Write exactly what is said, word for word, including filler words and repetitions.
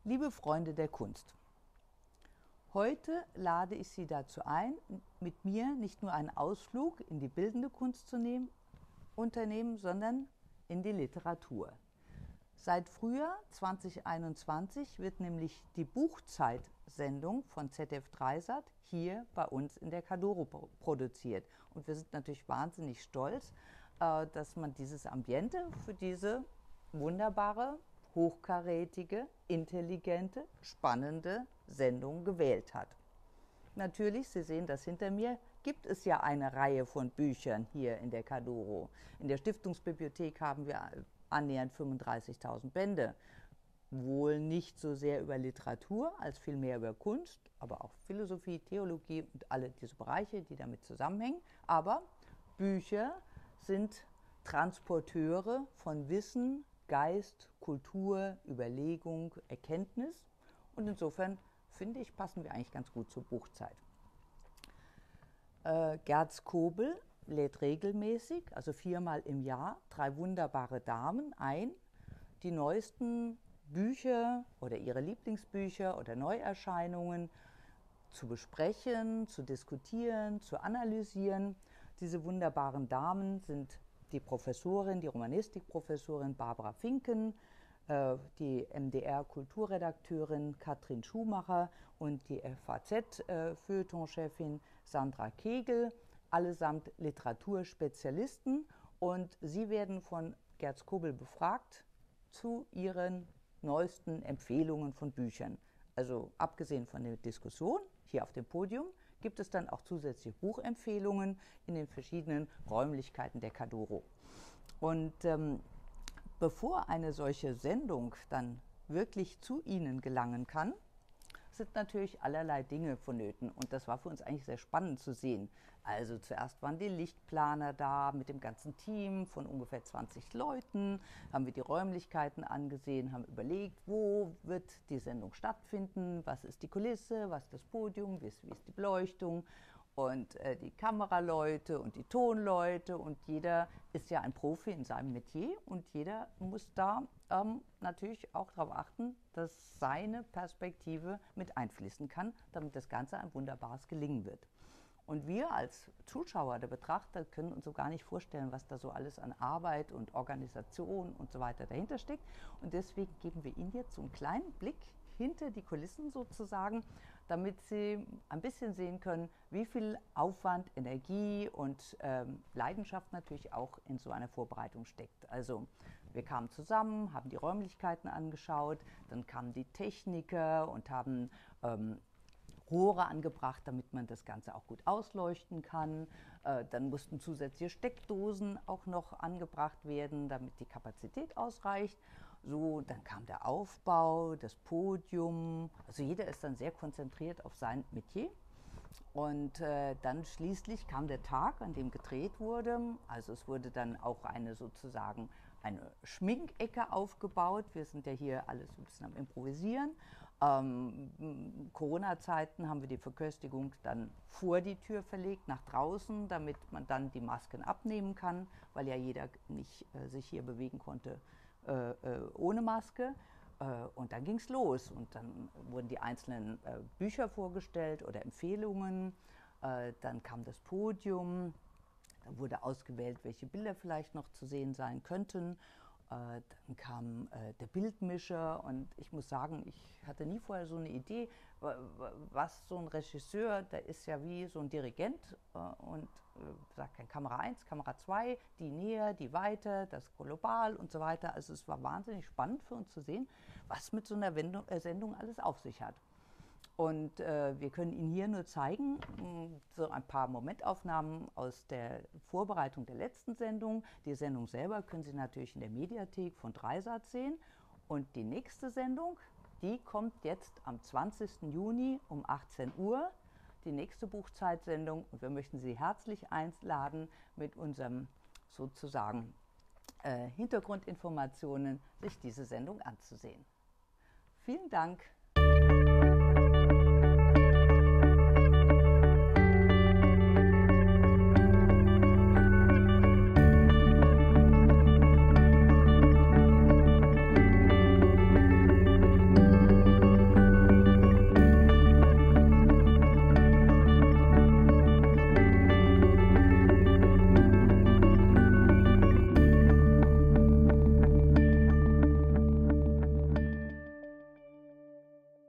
Liebe Freunde der Kunst, heute lade ich Sie dazu ein, mit mir nicht nur einen Ausflug in die bildende Kunst zu nehmen, unternehmen, sondern in die Literatur. Seit Frühjahr zweitausendeinundzwanzig wird nämlich die Buchzeit-Sendung von Z D F Dreisat hier bei uns in der Kadoro produziert. Und wir sind natürlich wahnsinnig stolz, dass man dieses Ambiente für diese wunderbare, hochkarätige, intelligente, spannende Sendung gewählt hat. Natürlich, Sie sehen das hinter mir, gibt es ja eine Reihe von Büchern hier in der Kadoro. In der Stiftungsbibliothek haben wir annähernd fünfunddreißigtausend Bände. Wohl nicht so sehr über Literatur, als vielmehr über Kunst, aber auch Philosophie, Theologie und alle diese Bereiche, die damit zusammenhängen. Aber Bücher sind Transporteure von Wissen, Geist, Kultur, Überlegung, Erkenntnis. Und insofern, finde ich, passen wir eigentlich ganz gut zur Buchzeit. Äh, Gerz Kobel lädt regelmäßig, also viermal im Jahr, drei wunderbare Damen ein, die neuesten Bücher oder ihre Lieblingsbücher oder Neuerscheinungen zu besprechen, zu diskutieren, zu analysieren. Diese wunderbaren Damen sind die Professorin, die Romanistikprofessorin Barbara Finken, die M D R-Kulturredakteurin Katrin Schumacher und die F A Z-Feuilleton-Chefin Sandra Kegel, allesamt Literaturspezialisten. Und sie werden von Gerz Kobel befragt zu ihren neuesten Empfehlungen von Büchern. Also abgesehen von der Diskussion hier auf dem Podium gibt es dann auch zusätzliche Buchempfehlungen in den verschiedenen Räumlichkeiten der Kadoro. Und ähm, bevor eine solche Sendung dann wirklich zu Ihnen gelangen kann, sind natürlich allerlei Dinge vonnöten. Und das war für uns eigentlich sehr spannend zu sehen. Also zuerst waren die Lichtplaner da mit dem ganzen Team von ungefähr zwanzig Leuten, haben wir die Räumlichkeiten angesehen, haben überlegt, wo wird die Sendung stattfinden, was ist die Kulisse, was ist das Podium, wie ist, wie ist die Beleuchtung. Und äh, die Kameraleute und die Tonleute, und jeder ist ja ein Profi in seinem Metier und jeder muss da ähm, natürlich auch darauf achten, dass seine Perspektive mit einfließen kann, damit das Ganze ein wunderbares Gelingen wird. Und wir als Zuschauer, der Betrachter, können uns so gar nicht vorstellen, was da so alles an Arbeit und Organisation und so weiter dahinter steckt. Und deswegen geben wir Ihnen jetzt so einen kleinen Blick hinter die Kulissen sozusagen, damit Sie ein bisschen sehen können, wie viel Aufwand, Energie und ähm, Leidenschaft natürlich auch in so einer Vorbereitung steckt. Also wir kamen zusammen, haben die Räumlichkeiten angeschaut, dann kamen die Techniker und haben ähm, Rohre angebracht, damit man das Ganze auch gut ausleuchten kann. Äh, dann mussten zusätzliche Steckdosen auch noch angebracht werden, damit die Kapazität ausreicht. So, dann kam der Aufbau, das Podium. Also jeder ist dann sehr konzentriert auf sein Metier. Und äh, dann schließlich kam der Tag, an dem gedreht wurde. Also es wurde dann auch eine sozusagen eine Schminkecke aufgebaut. Wir sind ja hier alles ein bisschen am Improvisieren. Ähm, Corona-Zeiten haben wir die Verköstigung dann vor die Tür verlegt, nach draußen, damit man dann die Masken abnehmen kann, weil ja jeder nicht äh, sich hier bewegen konnte äh, äh, ohne Maske. Und dann ging es los und dann wurden die einzelnen äh, Bücher vorgestellt oder Empfehlungen. Äh, dann kam das Podium, dann wurde ausgewählt, welche Bilder vielleicht noch zu sehen sein könnten. Äh, dann kam äh, der Bildmischer, und ich muss sagen, ich hatte nie vorher so eine Idee, was so ein Regisseur, der ist ja wie so ein Dirigent äh, und äh, sagt dann Kamera eins, Kamera zwei, die näher, die weiter, das global und so weiter. Also es war wahnsinnig spannend für uns zu sehen, was mit so einer Wendung, äh, Sendung alles auf sich hat. Und äh, wir können Ihnen hier nur zeigen, mh, so ein paar Momentaufnahmen aus der Vorbereitung der letzten Sendung. Die Sendung selber können Sie natürlich in der Mediathek von Dreisat sehen. Und die nächste Sendung, die kommt jetzt am zwanzigsten Juni um achtzehn Uhr, die nächste Buchzeitsendung. Und wir möchten Sie herzlich einladen, mit unserem sozusagen äh, Hintergrundinformationen sich diese Sendung anzusehen. Vielen Dank.